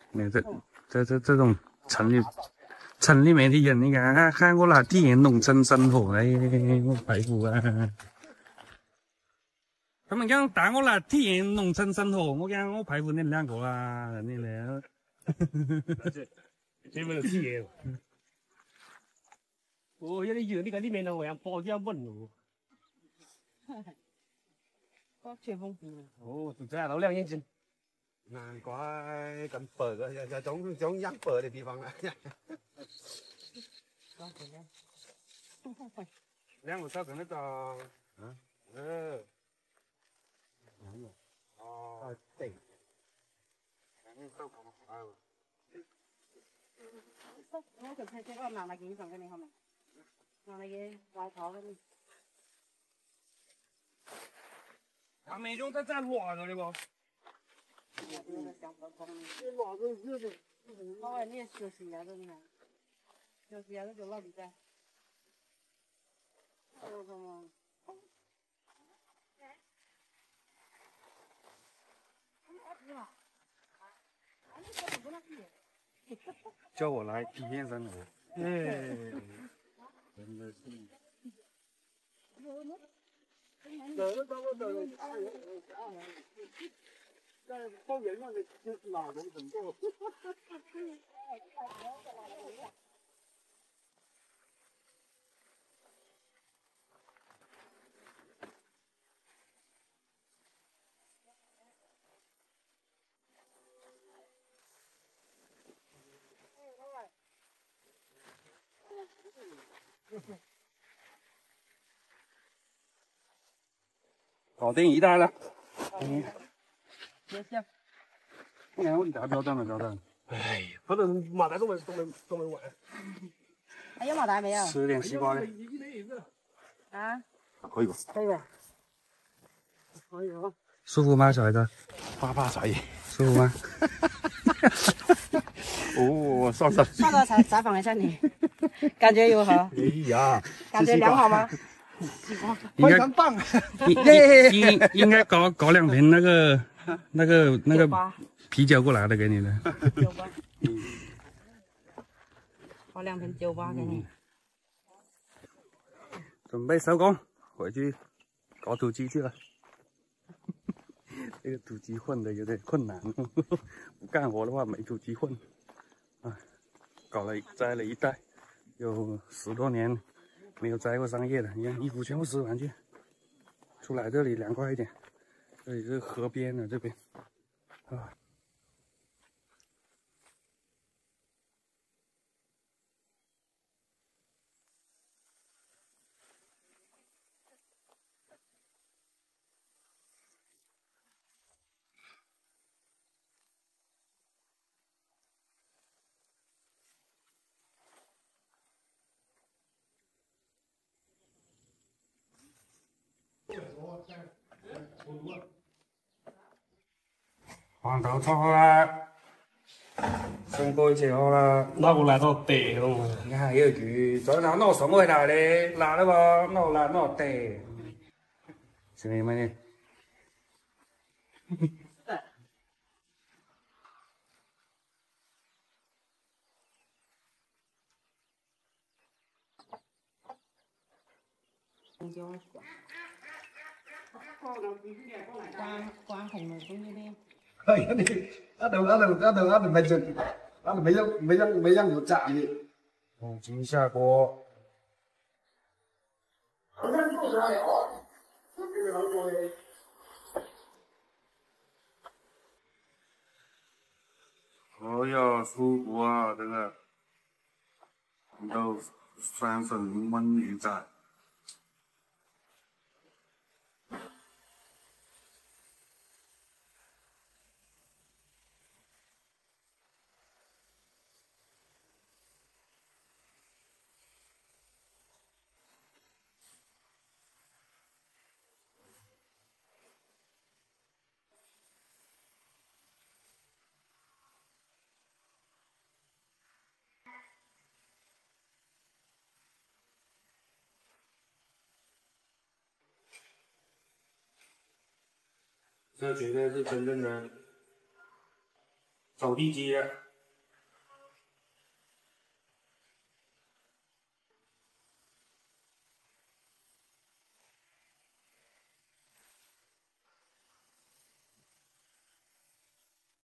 没有这种城里面的人，你看我拿地人农村生活，哎，我佩服啊！他们讲带我来体验农村生活，我讲我佩服你们两个啦，真的嘞。 这没有体验。哦，有啲鱼呢個啲面啊，我想包啲穩咯。 包全豐富。 哦，就这样都2眼睛。 难怪咁白嘅，有種養白嘅地方啦。 2個手咁樣就， 哦，對。 我就睇我拿嚟幾份嘅你係咪？拿嚟嘅外頭嘅你。 他们用在咱落着的不？ 老外你也休息呀，这你看，休息呀，这就老厉害。 叫我来体验生活，哎，真的是。 在包圆上的哪能很多？ 搞定一袋了。 别笑。 你看我一大标准了，标准。 哎呀，不能马袋都没完。 还有毛蛋没有？ 吃点西瓜的。 啊？ 可以吧？ 可以吧？ 可以啊。 舒服吗，小孩子？ 8才。 舒服吗？ 哦，上上。 上个采访一下你，感觉如何？ 哎呀， 感觉良好吗？ 非常棒。 应该搞2瓶那个啤酒过来的给你的。 酒吧。搞2瓶酒吧给你。 准备收工，回去搞土鸡去了。这个土鸡混的有点困难，不干活的话没土鸡混。啊，摘了一袋，有10多年没有摘过桑叶的。你看衣服全部湿完去，出来这里凉快一点。这里是河边的这边，啊。黄豆炒好了，生果切好了。 那我来到地了。 你看有句，昨天我送回来的，拿了不？拿来拿得。兄弟们， 关红了，中间的。 哎呀，你没让有炸的。 重新下锅。哦哟，舒服啊，这个豆酸粉焖鱼仔。这绝对是真正的走地街。